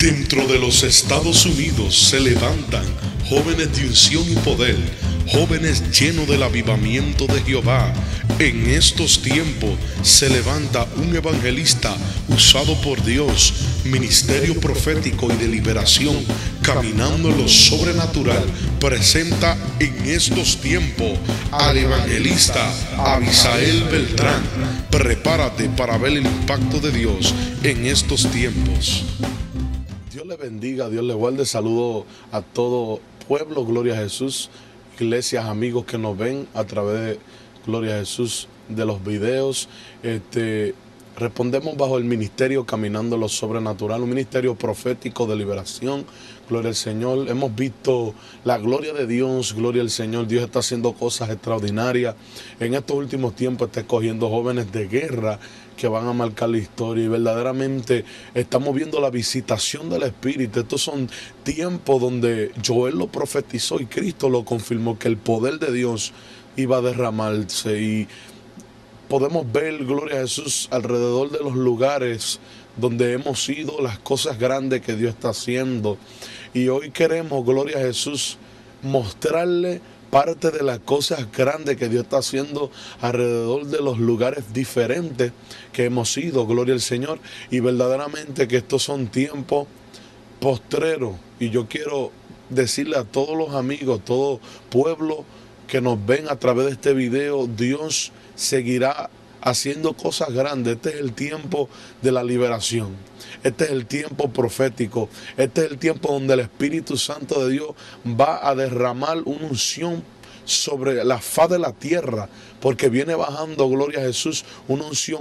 Dentro de los Estados Unidos se levantan jóvenes de unción y poder, jóvenes llenos del avivamiento de Jehová. En estos tiempos se levanta un evangelista usado por Dios, ministerio profético y de liberación, caminando en lo sobrenatural. Presenta en estos tiempos al evangelista Abisael Beltrán. Prepárate para ver el impacto de Dios en estos tiempos. Dios le bendiga, Dios le guarde. Saludo a todo pueblo, gloria a Jesús, iglesias, amigos que nos ven a través de, gloria a Jesús, de los videos. Respondemos bajo el ministerio Caminando lo Sobrenatural, un ministerio profético de liberación. Gloria al Señor. Hemos visto la gloria de Dios, gloria al Señor. Dios está haciendo cosas extraordinarias. En estos últimos tiempos está escogiendo jóvenes de guerra que van a marcar la historia, y verdaderamente estamos viendo la visitación del Espíritu. Estos son tiempos donde Joel lo profetizó y Cristo lo confirmó, que el poder de Dios iba a derramarse, y podemos ver, gloria a Jesús, alrededor de los lugares donde hemos ido, las cosas grandes que Dios está haciendo. Y hoy queremos, gloria a Jesús, mostrarle parte de las cosas grandes que Dios está haciendo alrededor de los lugares diferentes que hemos ido, gloria al Señor. Y verdaderamente que estos son tiempos postreros. Y yo quiero decirle a todos los amigos, todo pueblo que nos ven a través de este video, Dios seguirá haciendo cosas grandes. Este es el tiempo de la liberación. Este es el tiempo profético. Este es el tiempo donde el Espíritu Santo de Dios va a derramar una unción sobre la faz de la tierra, porque viene bajando, gloria a Jesús, una unción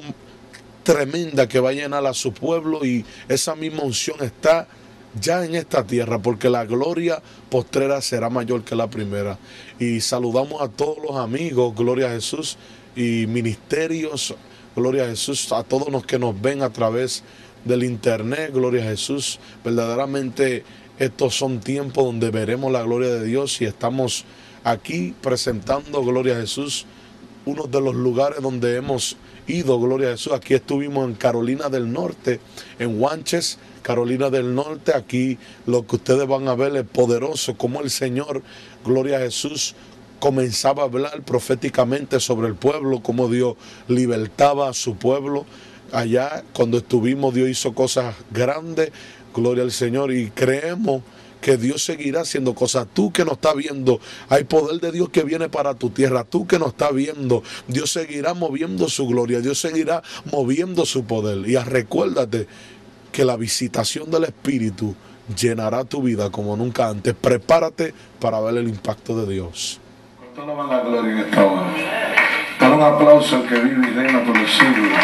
tremenda que va a llenar a su pueblo, y esa misma unción está ya en esta tierra, porque la gloria postrera será mayor que la primera. Y saludamos a todos los amigos, gloria a Jesús, y ministerios, gloria a Jesús, a todos los que nos ven a través del internet, gloria a Jesús. Verdaderamente estos son tiempos donde veremos la gloria de Dios, y estamos aquí presentando, gloria a Jesús, uno de los lugares donde hemos ido, gloria a Jesús. Aquí estuvimos en Carolina del Norte, en Wanches, Carolina del Norte. Aquí lo que ustedes van a ver es poderoso, como el Señor, gloria a Jesús, comenzaba a hablar proféticamente sobre el pueblo, cómo Dios libertaba a su pueblo. Allá cuando estuvimos, Dios hizo cosas grandes, gloria al Señor, y creemos que Dios seguirá haciendo cosas. Tú que nos estás viendo, hay poder de Dios que viene para tu tierra. Tú que nos estás viendo, Dios seguirá moviendo su gloria, Dios seguirá moviendo su poder. Y recuérdate que la visitación del Espíritu llenará tu vida como nunca antes. Prepárate para ver el impacto de Dios. ¿Cuánto alaban la gloria en esta hora? Dale un aplauso al que vive y reina por los siglos.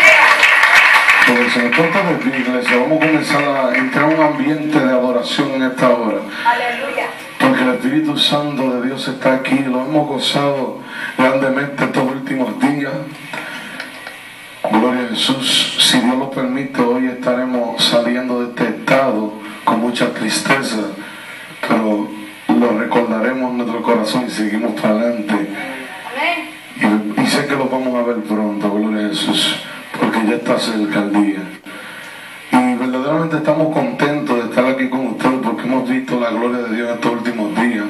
Porque se nos toca de ti, iglesia. Vamos a comenzar a entrar en un ambiente de adoración en esta hora. Aleluya. Porque el Espíritu Santo de Dios está aquí. Lo hemos gozado grandemente estos últimos días. Gloria a Jesús. Si Dios lo permite, hoy estaremos saliendo de este estado con mucha tristeza, pero lo recordaremos en nuestro corazón y seguimos para adelante. Y sé que lo vamos a ver pronto, gloria a Jesús, porque ya está cerca el día. Y verdaderamente estamos contentos de estar aquí con ustedes, porque hemos visto la gloria de Dios en estos últimos días.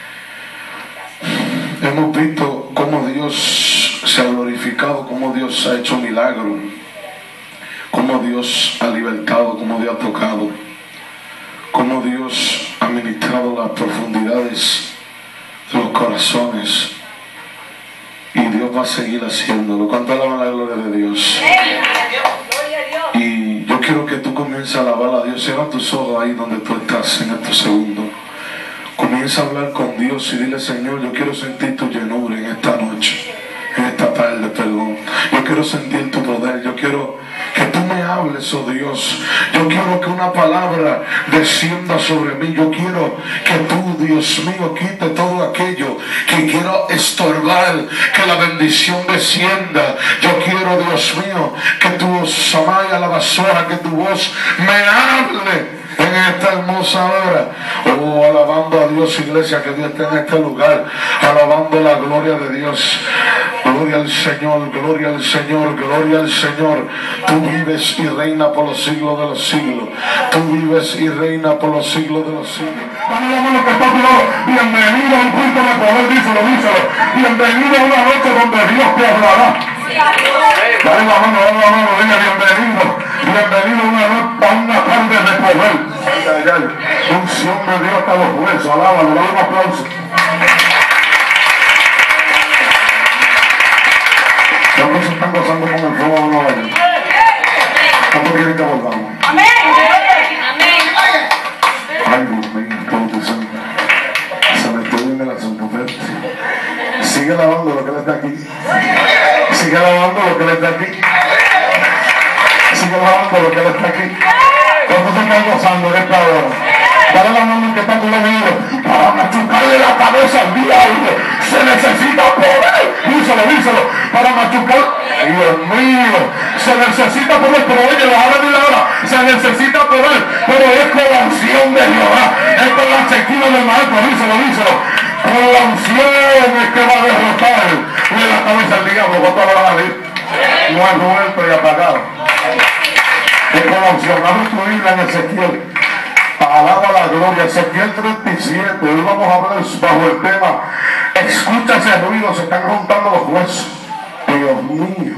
Hemos visto cómo Dios se ha glorificado, cómo Dios ha hecho milagros, cómo Dios ha libertado, cómo Dios ha tocado, cómo Dios ha ministrado las profundidades de los corazones, y Dios va a seguir haciéndolo. ¿Cuánto alaban la gloria de Dios? Y yo quiero que tú comiences a alabar a Dios. Cierra tus ojos ahí donde tú estás en estos segundos. Comienza a hablar con Dios y dile: Señor, yo quiero sentir tu llenura en esta noche, en esta tarde, perdón. Yo quiero sentir tu poder. Yo quiero que tú me hables, oh Dios. Yo quiero que una palabra descienda sobre mí. Yo quiero que tú, Dios mío, quite todo aquello que quiero estorbar, que la bendición descienda. Yo quiero, Dios mío, que tu samaya la basura, que tu voz me hable en esta esta hermosa hora. Oh, alabando a Dios, iglesia, que Dios esté en este lugar, alabando la gloria de Dios. Gloria al Señor, gloria al Señor, gloria al Señor. Tú vives y reina por los siglos de los siglos. Tú vives y reina por los siglos de los siglos. Dame la mano que está a tu lado. Bienvenido a un culto de poder, díselo, díselo. Bienvenido a una noche donde Dios te hablará. Dale la mano, diga bienvenido. Bienvenido a una tarde de poder. Ay, ay, unción de Dios hasta los huesos. Alábalo, dale un aplauso. ¿Cuántos se están gozando con el fuego de Nueva York? ¿Cuántos quieren que volvamos? Amén. Ay, Dios mío, Espíritu Santo. Se me quedó en el asunto, pero sigue lavando lo que él está aquí. Sigue lavando lo que él está aquí. Sigue lavando lo que él está aquí. ¿Cuántos se están gozando en esta hora? Dale la mano que está con los míos. Para machucarle la cabeza al diablo se necesita poder. Díselo. Para machucar. Dios mío. Se necesita poder. Pero oye, ahora. Se necesita poder. Pero es con la unción de Jehová. Es con la sequía del maestro. Díselo. Con la unción es que va a derrotar de la cabeza al diablo. ¿Cuánto lo van a decir? No es muerto y apagado. Es con la unción. Abre tu Biblia en Ezequiel. Alaba la gloria. Ezequiel 37. Hoy vamos a hablar bajo el tema. Escucha ese ruido. Se están juntando los huesos. Dios mío.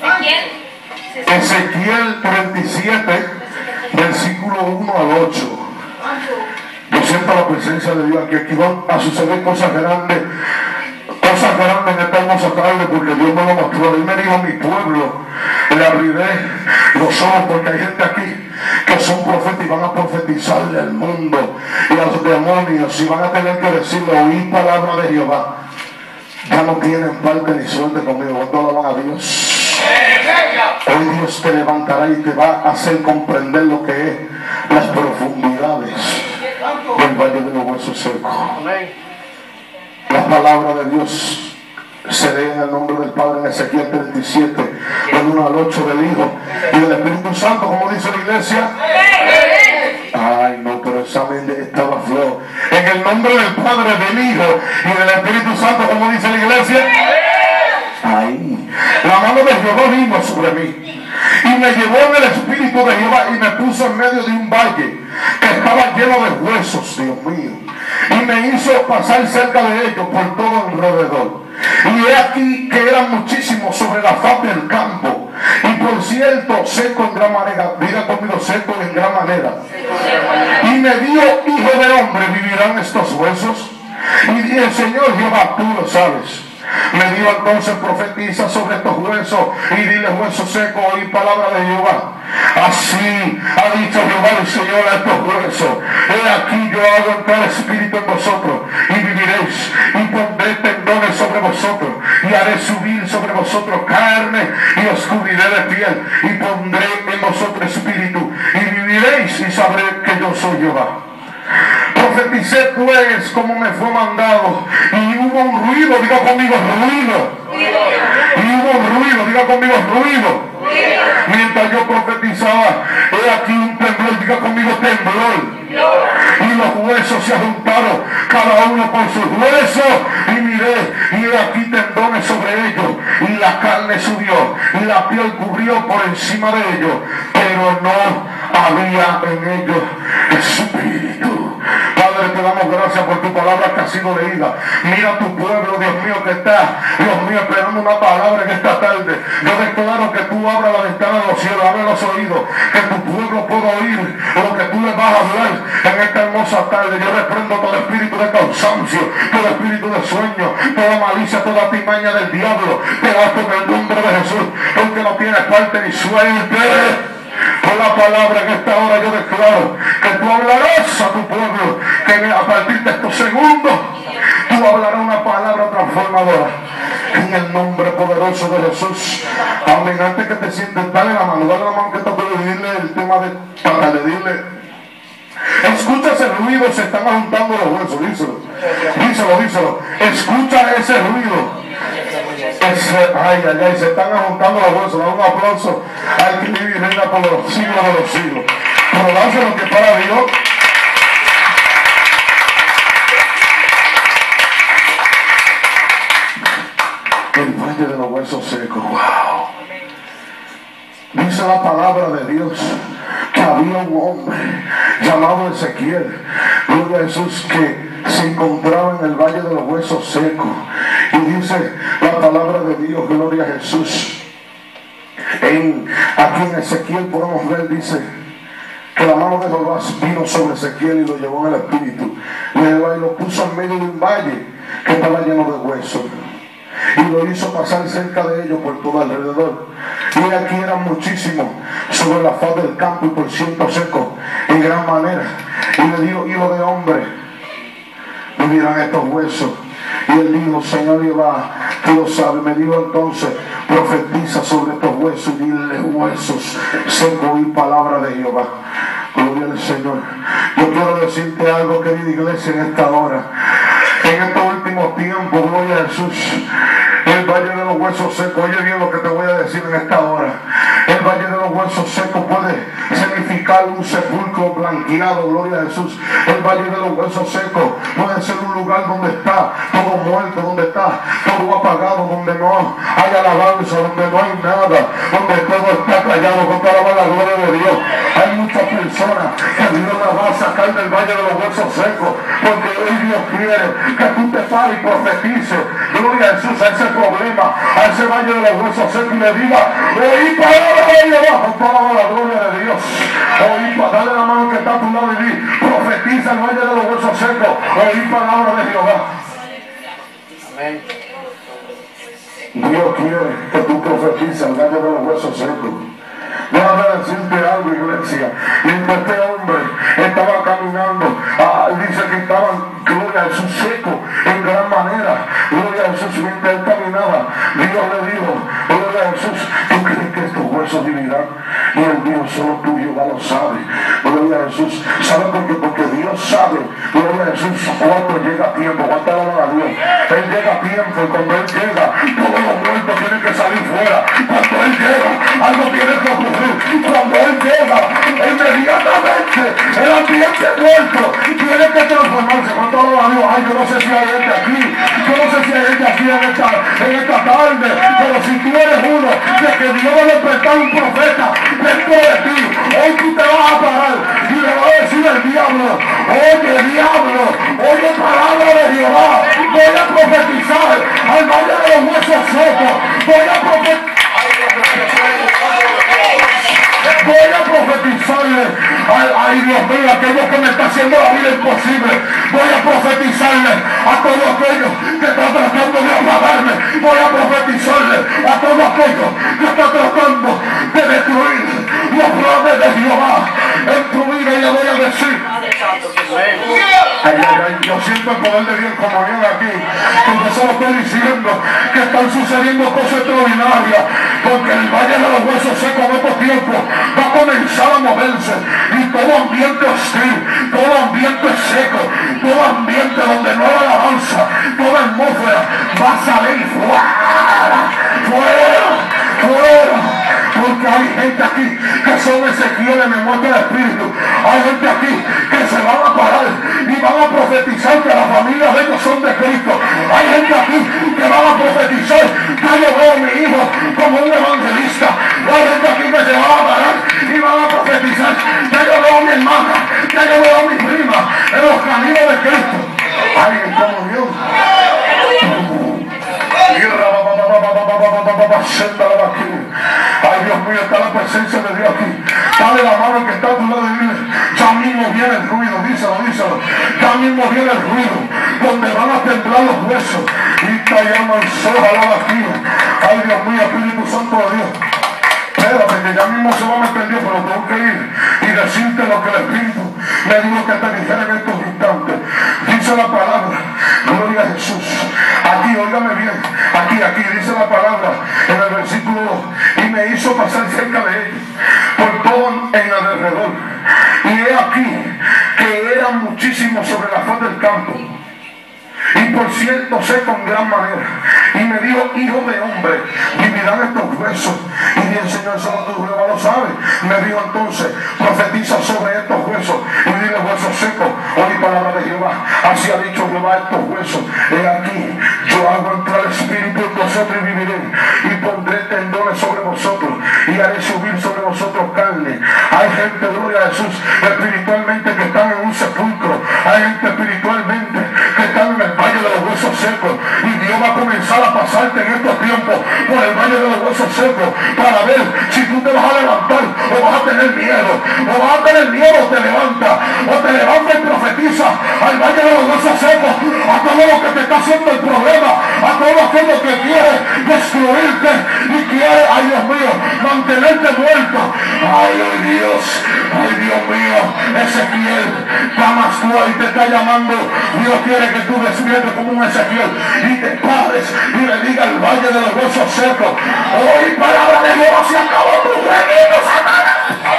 Ezequiel 37, versículo 1 al 8. Yo siento la presencia de Dios aquí. Aquí van a suceder cosas grandes en esta hermosa tarde, porque Dios me lo mostró. Él me dijo: mi pueblo, le abriré los ojos, porque hay gente aquí que son profetas y van a profetizarle al mundo y a los demonios, y van a tener que decirle: oí palabra de Jehová. Ya no tienen parte ni suerte conmigo. ¿Cuánto alaban a Dios? Hoy Dios te levantará y te va a hacer comprender lo que es las profundidades del valle de los huesos secos. La palabra de Dios se lee en el nombre del Padre en Ezequiel 37, del 1 al 8, del Hijo y del Espíritu Santo, como dice la iglesia. Ay, no, pero esa mente estaba flojo. En el nombre del Padre, del Hijo y del Espíritu Santo, como dice la iglesia. Ahí, la mano de Jehová vino sobre mí y me llevó en el espíritu de Jehová y me puso en medio de un valle que estaba lleno de huesos, Dios mío, y me hizo pasar cerca de ellos por todo alrededor. Y he aquí que eran muchísimos sobre la faz del campo, y por cierto seco en gran manera. Diga conmigo: seco en gran manera. Y me dijo: hijo de hombre, ¿vivirán estos huesos? Y el Señor Jehová, tú lo sabes. Me dijo entonces: profetiza sobre estos huesos y dile: huesos secos, oí palabra de Jehová. Así ha dicho Jehová el Señor a estos huesos: he aquí yo hago entrar espíritu en vosotros y viviréis, y pondré tendones sobre vosotros y haré subir sobre vosotros carne y os cubriré de piel y pondré en vosotros espíritu y viviréis y sabréis que yo soy Jehová. Profeticé pues como me fue mandado, y hubo un ruido. Diga conmigo: ruido. Y hubo un ruido. Diga conmigo: ruido. Mientras yo profetizaba, he aquí un temblor. Diga conmigo: temblor. Y los huesos se juntaron, cada uno con sus huesos, y miré, y he aquí tendones sobre ellos, y la carne subió, y la piel cubrió por encima de ellos, pero no había en ellos espíritu. Padre, te damos gracias por tu palabra que ha sido leída. Mira tu pueblo, Dios mío, que está, Dios mío, esperando una palabra en esta tarde. Yo declaro que tú abras la ventana de los cielos, abre los oídos, que tu pueblo pueda oír lo que tú le vas a hablar en esta hermosa tarde. Yo reprendo todo espíritu de cansancio, todo espíritu de sueño, toda malicia, toda timaña del diablo. Te basto en el nombre de Jesús, porque no tienes parte ni suerte. Por la palabra en esta hora yo declaro que tú hablarás a tu pueblo, que a partir de estos segundos tú hablarás una palabra transformadora en el nombre poderoso de Jesús. Amén. Antes que te sientes, dale la mano que te puede decirle el tema de para dile: escucha ese ruido, se están juntando los huesos. Díselo. Escucha ese ruido. Ay, se están juntando los huesos. Da un aplauso al que vive y reina por los siglos de los siglos. Pero dáselo que para Dios. huesos secos. Wow. Dice la palabra de Dios que había un hombre llamado Ezequiel, gloria a Jesús, que se encontraba en el valle de los huesos secos. Y dice la palabra de Dios, gloria a Jesús, aquí en Ezequiel podemos ver, dice que la mano de Jehová vino sobre Ezequiel y lo llevó en el espíritu, y lo puso en medio de un valle que estaba lleno de huesos, y lo hizo pasar cerca de ellos por todo alrededor. Y aquí eran muchísimos sobre la faz del campo y por ciento secos en gran manera. Y le dijo: hijo de hombre, vivirán estos huesos. Y él dijo: Señor Jehová, tú lo sabes. Me dijo entonces: profetiza sobre estos huesos y dile: huesos secos, y palabra de Jehová. Gloria al Señor. Yo quiero decirte algo, querida iglesia, en esta hora. En estos últimos tiempos, gloria a Jesús, el valle de los huesos secos, oye bien lo que te voy a decir en esta hora. El valle de los huesos secos puede significar un sepulcro blanqueado, gloria a Jesús. El valle de los huesos secos puede ser un lugar donde está todo muerto, donde está todo apagado, donde no hay alabanza, donde no hay nada, donde todo está callado. Con toda la gloria de Dios. Hay muchas personas que Dios las va a sacar del valle de los huesos secos, porque hoy Dios quiere que tú te pares y profetices, gloria a Jesús, a ese problema, a ese valle de los huesos secos, y le diga: oí palabra de Dios, con toda la gloria de Dios. Oí, dale la mano que está a tu lado y di: profetiza el valle de los huesos secos, oí palabra de Jehová. Amén. Dios quiere que tú profetices el valle de los huesos secos. Déjame decirte algo, iglesia. Mientras este hombre estaba caminando, dice que estaban, gloria a Jesús, secos en gran manera. Gloria a Jesús. Mientras él caminaba, Dios le dijo: gloria a Jesús, ¿tú crees que estos huesos vivirán? Y el Dios solo tú, Jehová, lo sabe. Gloria a Jesús. ¿Sabe por qué? Porque Dios sabe, gloria a Jesús, cuando llega a tiempo. ¿Cuánta la a Dios? Él llega a tiempo, y cuando Él llega, todos los muertos tienen que salir fuera. Cuando Él llega, algo tiene que ocurrir. Cuando Él llega, inmediatamente el ambiente muerto tiene que transformarse. ¿Cuánto la a Dios? Ay, yo no sé si hay gente aquí, yo no sé si hay gente aquí en esta tarde, pero si tú eres uno de que Dios va a despertar un profeta dentro de ti, hoy tú te vas a parar y le vas a decir al diablo: oye, diablo, oye palabra de Jehová, voy a profetizar al valle de los huesos secos, voy a profetizarle, ay Dios mío, aquello que me está haciendo la vida imposible. Voy a profetizarle a todo aquello que está tratando de apagarme. Voy a profetizarle a todo aquello que está tratando de destruir los planes de Jehová en tu vida. Y le voy a decir: yo siento el poder de Dios como viene aquí, porque solo estoy diciendo que están sucediendo cosas extraordinarias, porque el valle de los huesos secos en estos tiempos va a comenzar a moverse, y todo ambiente hostil, todo ambiente seco, todo ambiente donde no hay alabanza, toda atmósfera va a salir fuera, porque hay gente aquí que son Ezequiel, me muestra el espíritu. Hay gente aquí que se van a parar y van a profetizar que las familias de ellos son de Cristo. Hay gente aquí que van a profetizar que yo veo a mi hijo como un evangelista. Hay gente aquí que se van a parar y van a profetizar que yo veo a mi hermana, que yo veo a mi prima en los caminos de Cristo. Hay en comunión. Ay, Dios mío, está la presencia de Dios aquí. Dale la mano que está a tu lado y dile: ya mismo viene el ruido. Díselo. Ya mismo viene el ruido, donde van a temblar los huesos. Y te llaman soja la vacía. Ay, Dios mío, Espíritu Santo de Dios. Espérate, que ya mismo se va a meter Dios, pero tengo que ir y decirte lo que el Espíritu me dijo que te dijera en estos instantes. Dice la palabra, gloria a Jesús. Aquí, óigame bien, aquí dice la palabra en el versículo 2: y me hizo pasar cerca de ellos por todo en alrededor, y he aquí que eran muchísimos sobre la faz del campo, y por cierto seco en gran manera. Y me dijo: hijo de hombre, vivirán estos huesos. Y dije: Señor, solo tú, Jehová, lo sabes. Me dijo entonces: profetiza sobre estos huesos y dile: huesos secos, oí palabra de Jehová. Así ha dicho Jehová: estos huesos, he aquí, yo hago entrar el espíritu en vosotros y viviréis, y Jesús, espiritualmente que están en un sepulcro. Hay gente espiritualmente que están en el valle de los huesos secos, y Dios va a comenzar a pasarte en estos tiempos por el valle de los huesos secos para ver si tú te vas a levantar o vas a tener miedo. O vas a tener miedo, o te levanta y profetiza al valle de los huesos secos, a todo lo que te está haciendo el problema, a todo aquello que quiere destruirte y quiere, ay Dios mío, mantenerte muerto. Ay Dios mío, Ezequiel, llamas tú ahí, te está llamando. Dios quiere que tú despiertes como un Ezequiel y te pares y le digas al valle de los huesos secos: hoy palabra de Dios, se acabó tu reino, Satanás.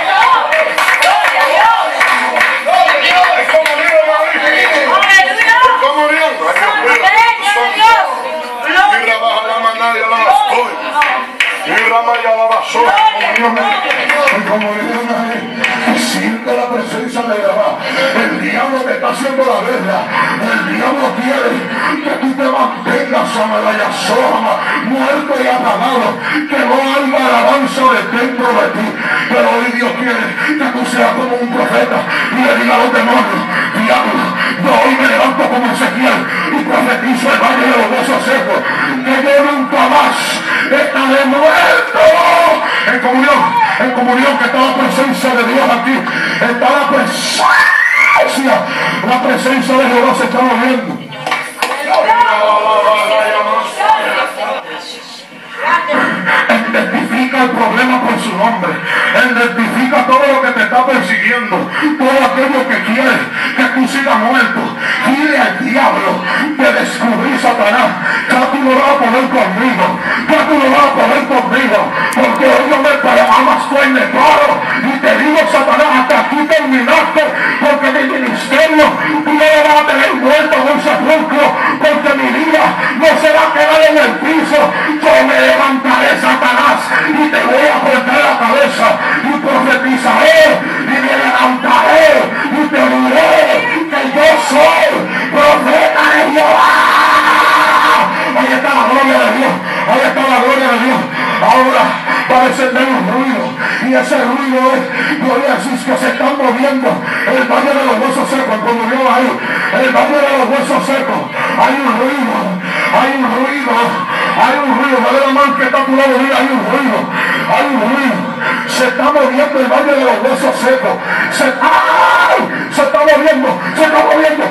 Siente la presencia de Jehová. El diablo te está haciendo la guerra. El diablo quiere que tú te mantengas muerto y apagado, que no haya alabanza de dentro de ti. Pero hoy Dios quiere que tú seas como un profeta y le diga a los demonios: diablo, yo hoy me levanto como Ezequiel y profetizo el valle de los huesos secos, que yo nunca más estaré muerto. En comunión, que está la presencia de Dios aquí, está la presencia de Jehová se está moviendo. Identifica el problema por su nombre. Identifica todo lo que te está persiguiendo, todo aquello que quiere que tú sigas muerto. Dile al diablo: te descubrí, Satanás, ya tú no vas a poder conmigo, ya tú no vas a poder conmigo, porque hoy no me amas tú en el paro. Y te digo, Satanás, hasta aquí terminaste, porque mi ministerio tú no lo vas a tener muerto en un sepulcro, porque mi vida no se va a quedar en el piso. Yo me levantaré, Satanás, y te voy a cortar la cabeza, y profetizaré, y me levantaré, y te diré que yo soy profeta de Jehová. Ahí está la gloria de Dios, ahí está la gloria de Dios. Ahora va a descender un ruido, y ese ruido es, gloria a Jesús, que se están moviendo el valle de los huesos secos. Como Dios ahí, el valle de los huesos secos, hay un ruido, hay un ruido, hay un ruido. Dale la mano que está a tu lado, hay un ruido, hay un ruido. Se está moviendo el valle de los huesos secos. Se está moviendo, se está moviendo.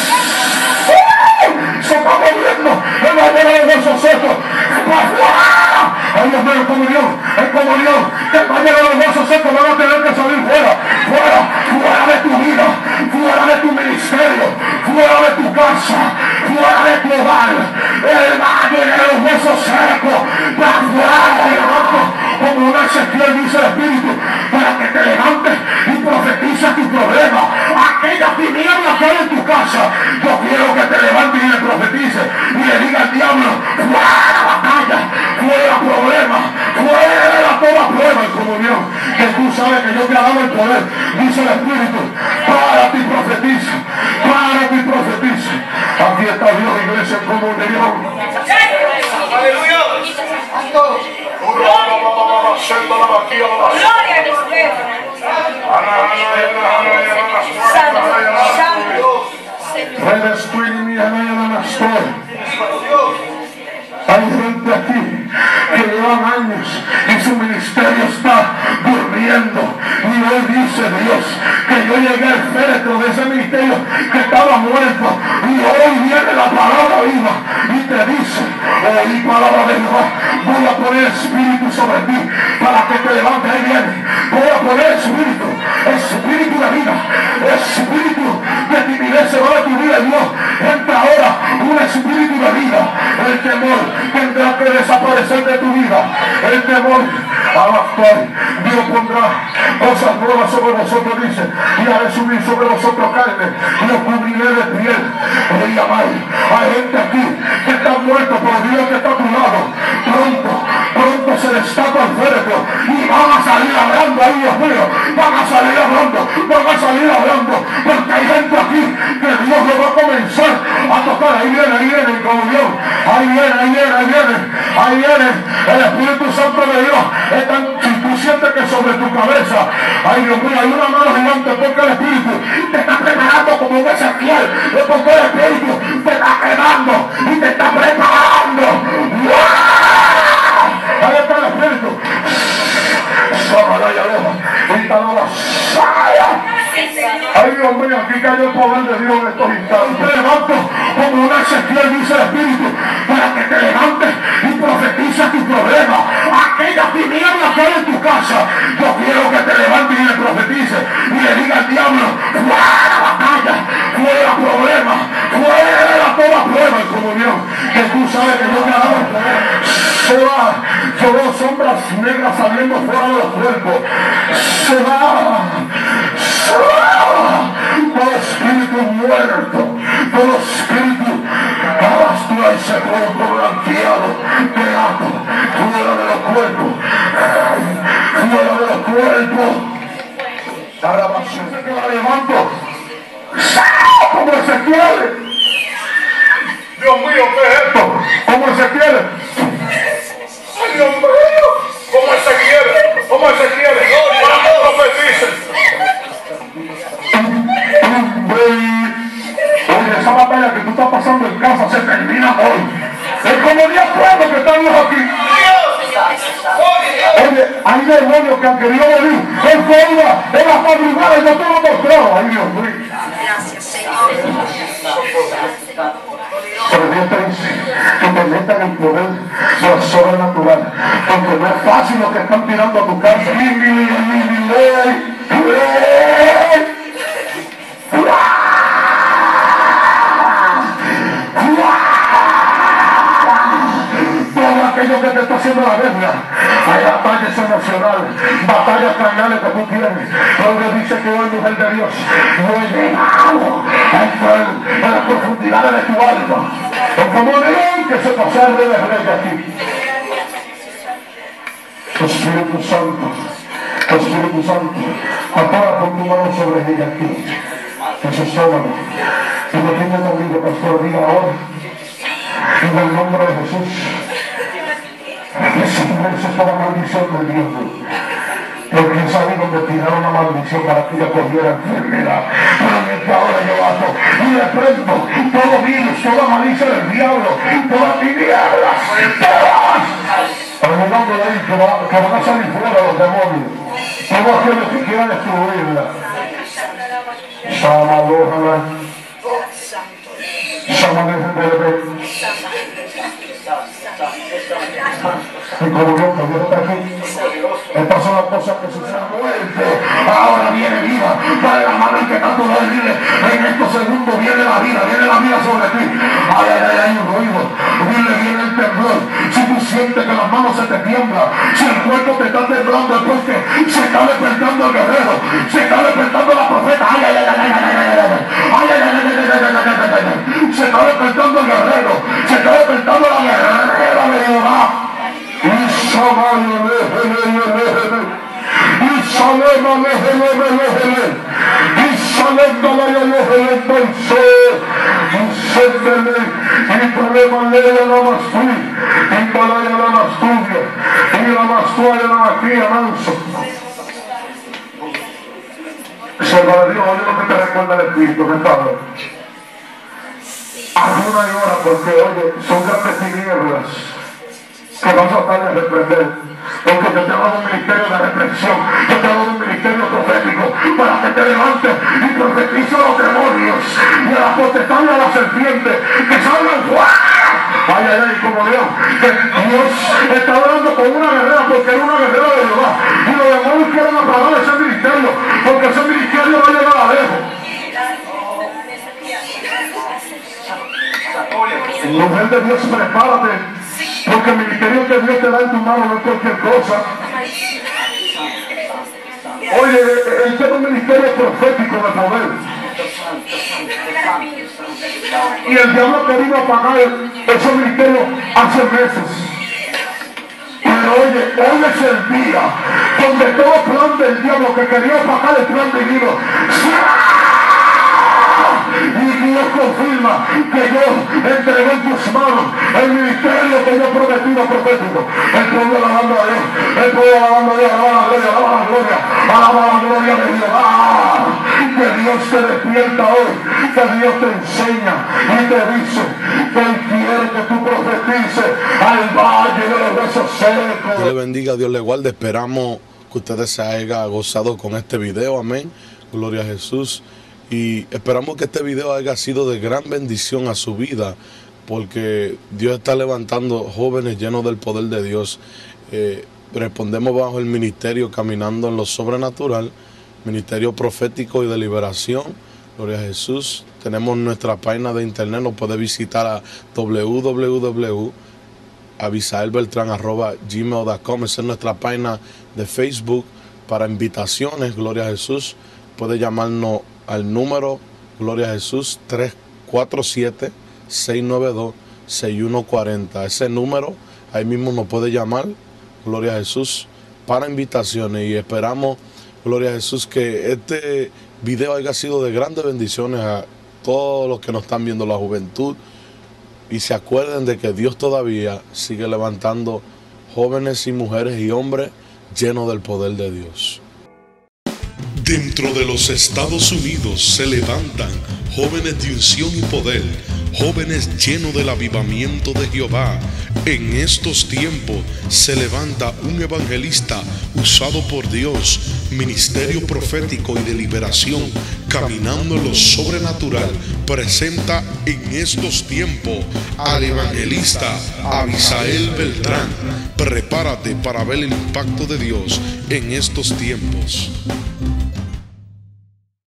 Se está moviendo el valle de los huesos secos. Ay, Dios mío, en comunión, que el valle de los huesos secos van a tener que salir fuera de tu vida, fuera de tu ministerio, fuera de tu casa, fuera de tu hogar. El valle de los huesos secos va fuera, como una Ezequiel, dice el Espíritu, para que te levantes y profetices tu problema. Aquella tiniebla que hay en tu casa, yo quiero que te levantes y le profetices y le diga al diablo: fuera batalla, fuera problema, fuera toda prueba. En comunión, que tú sabes que yo te he dado el poder, dice el Espíritu: párate y profetiza, párate y profetiza. Aquí está Dios, iglesia, en comunión. Aleluya. Hay gente aquí que llevan años y su ministerio está durmiendo, y hoy dice Dios que yo llegué al féretro de ese ministerio que estaba muerto, y hoy viene la palabra viva y te dice: oí palabra de Jehová, voy a poner espíritu sobre ti para que te levantes. Ahí viene, voy a poner espíritu de vida, espíritu de timidez se va de tu vida. Dios, entra ahora un espíritu de vida. El temor tendrá que desaparecer de tu vida, el temor al actuar. Dios pondrá cosas nuevas sobre vosotros, dice, y haré subir sobre vosotros carne, y os cubriré de piel. Oiga, madre, hay gente aquí que está muerto, pero Dios que está a tu lado, pronto se destapa el féretro y van a salir hablando. Ahí, Dios mío, van a salir hablando, porque hay gente aquí que Dios lo va a comenzar a tocar. Ahí viene en comunión, ahí viene el Espíritu Santo de Dios. Si tú sientes dice que sobre tu cabeza, ay Dios mío, hay una mano gigante porque el Espíritu te está preparando como un Ezequiel, porque el Espíritu te está quemando y te está preparando. ¡Wow! Ahí está el Espíritu. Ay Dios mío, aquí cayó el poder de Dios en estos instantes. Te levanto como un Ezequiel, dice el Espíritu, para que te levantes y profetices tu problema. Aquella tiniebla que hay en tu casa, yo quiero que te levantes y le profetices y le diga al diablo, fuera batalla, fuera problema, fuera toda prueba en comunión, que tú sabes que no te ha dado. Yo veo sombras negras saliendo fuera de los cuerpos. Se va. Todo espíritu muerto, todo espíritu arrastra y sepulcro blanqueado, pegado, fuera de los cuerpos, fuera de los cuerpos. Ahora que la levanto, como Ezequiel. Dios mío, ¿qué es esto? Como Ezequiel. Ay, Dios mío, como Ezequiel, como Ezequiel, para que profeticen. Oye, esa batalla que tú estás pasando en casa se termina hoy. Es como 10 pueblos que estamos aquí. Oye, hay demonios que han querido venir en forma, en la madrugada y no te lo mostrado. Ay, Dios mío. Gracias, Señor. Pero Dios te dice que te metan en el poder de lo sobrenatural, porque no es fácil lo que están tirando a tu casa. Todo aquello que te está haciendo la guerra, hay batallas emocionales, batallas carnales que tú tienes. Donde dice que hoy, mujer de Dios, no he llegado a entrar en las profundidades de tu alma. Es como un león que se pasea de aquí. Espíritu Santo, atora con tu mano sobre ella aquí, en su estómago. Y lo tiene conmigo, pastor, diga ahora, en el nombre de Jesús, desaparece toda maldición del diablo. Porque es ahí donde tiraron la maldición para que ella cogiera enfermedad. Pero mientras ahora yo bajo y le prendo todo virus, toda malicia del diablo, todas tinieblas, todas. En el nombre de ahí que van a salir fuera los demonios. Todos aquellos que quieran destruirla. Y como Dios está aquí, estas son las cosas que suceden. Ahora viene vida, dale la mano que tanto lo dile. En estos segundos viene la vida sobre ti. Hay un ruido, viene el temblor. Si tú sientes que las manos se te tiemblan, si el cuerpo te está temblando, es porque se está despertando el guerrero, se está despertando la profeta. Se está despertando el guerrero, se está despertando la guerrera de Jehová. Dios, oye lo que te recuerda el Espíritu, mi Padre. Ayuna y ora, porque oye, son grandes tinieblas que vas a tratar de reprender. Porque yo te hago un ministerio de reprensión, yo te hago un ministerio profético para que te levantes y profetices a los demonios y a la potestad y a la serpiente que salgan fuera. Ay, ay, ay, como Dios, que Dios está hablando con una guerrera porque era una guerrera de Jehová y los demonios quieren apagar ese ministerio porque ese ministerio va a llegar a lejos. Mujer de Dios, prepárate, porque el ministerio que Dios te da en tu mano no es cualquier cosa. Oye, este es un ministerio profético de poder. Y el diablo ha querido apagar ese ministerio hace meses. Pero oye, hoy es el día donde todo plan del diablo que quería apagar el plan divino, y Dios confirma que yo entregué en tus manos el ministerio que yo he prometido profético. El pueblo alabando a Dios, el pueblo alabando a Dios, alaba la gloria, alaba la gloria de Jehová. Que Dios te despierta hoy, que Dios te enseña y te dice que Él quiere que tú profetices al valle de los huesos secos. Dios le bendiga, Dios le guarde. Esperamos que ustedes se hayan gozado con este video, amén. Gloria a Jesús. Y esperamos que este video haya sido de gran bendición a su vida, porque Dios está levantando jóvenes llenos del poder de Dios. Respondemos bajo el ministerio Caminando en lo Sobrenatural, ministerio profético y de liberación. Gloria a Jesús. Tenemos nuestra página de internet, nos puede visitar a www.abisaelbeltran@gmail.com. Esa es nuestra página de Facebook para invitaciones. Gloria a Jesús. Puede llamarnos al número, Gloria a Jesús, 347-692-6140. Ese número, ahí mismo nos puede llamar, Gloria a Jesús, para invitaciones. Y esperamos, Gloria a Jesús, que este video haya sido de grandes bendiciones a todos los que nos están viendo, la juventud. Y se acuerden de que Dios todavía sigue levantando jóvenes y mujeres y hombres llenos del poder de Dios. Dentro de los Estados Unidos se levantan jóvenes de unción y poder, jóvenes llenos del avivamiento de Jehová. En estos tiempos se levanta un evangelista usado por Dios, ministerio profético y de liberación, Caminando en lo Sobrenatural. Presenta en estos tiempos al evangelista Abisael Beltrán. Prepárate para ver el impacto de Dios en estos tiempos.